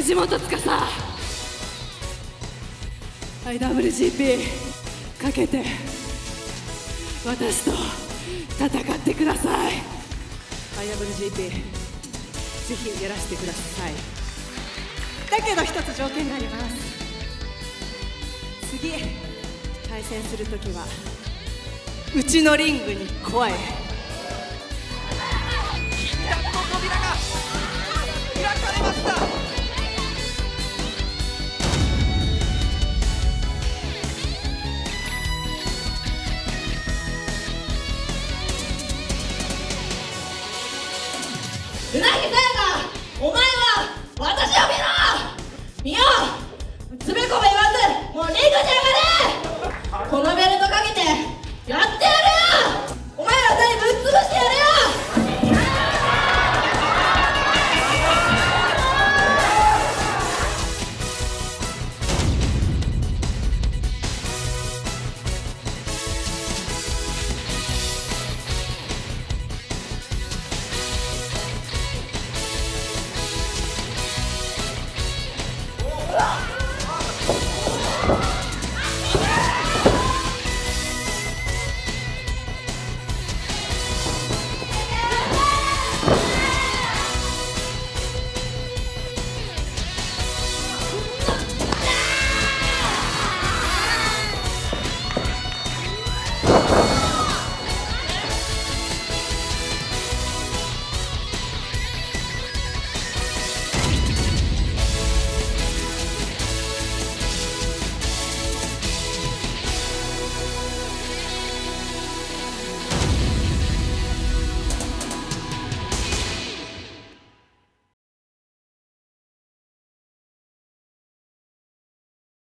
藤本司 IWGP かけて私と戦ってください。 IWGP ぜひやらせてください。だけど一つ条件があります。次対戦するときはうちのリングに来い。 禁断の扉が開かれました。 うなぎさやか、お前は私を見ろ。見よう、つべこべ言わずもうリングに上がれ。このベルトかけてやっ